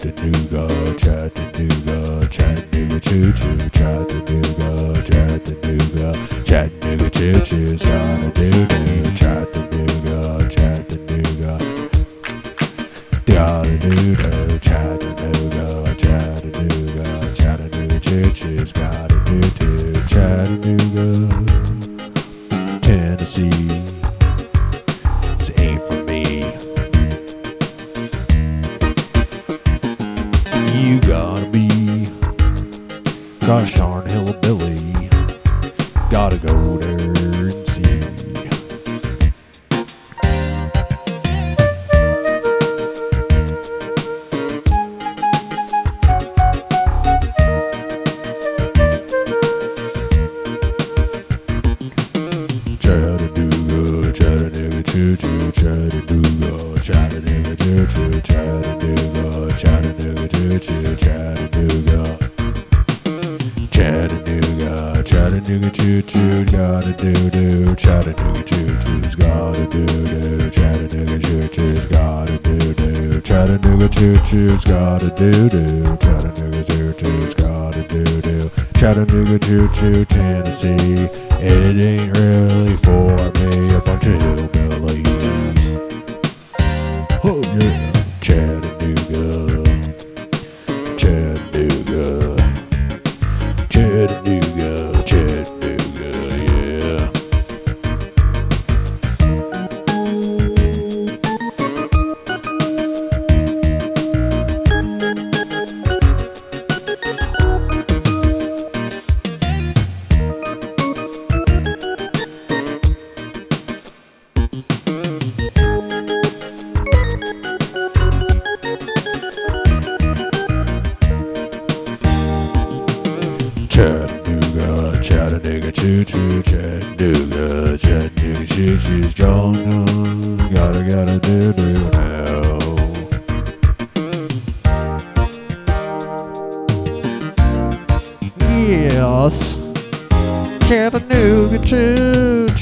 Chattanooga, Chattanooga, Chattanooga choo choo, Chattanooga, Chattanooga, Chattanooga choo choo's gotta do do, Chattanooga, Chattanooga, gotta do do, Chattanooga, Chattanooga, Chattanooga choo choo's gotta do do, Chattanooga, Tennessee. This ain't for me. You gotta be, gosh darn hillbilly, gotta go there and see. Chattanooga, Chattanooga choo choo, Chattanooga, Chattanooga choo choo, Chattanooga, Chattanooga choo choo, Chattanooga, Chattanooga, Chattanooga choo choo, gotta do do, Chattanooga choo choo's gotta do do, Chattanooga choo choo's gotta do do, Chattanooga choo choo's gotta do do, Chattanooga choo choo's gotta do do, Chattanooga choo choo, Tennessee. It ain't really for me, a bunch of hillbillies. Oh yeah, Chattanooga, Chattanooga, Chattanooga, Chattanooga, yeah. Chattanooga, Chattanooga choo choo, Chattanooga, Chattanooga choo choo's gone, gotta do do now. Yes, Chattanooga choo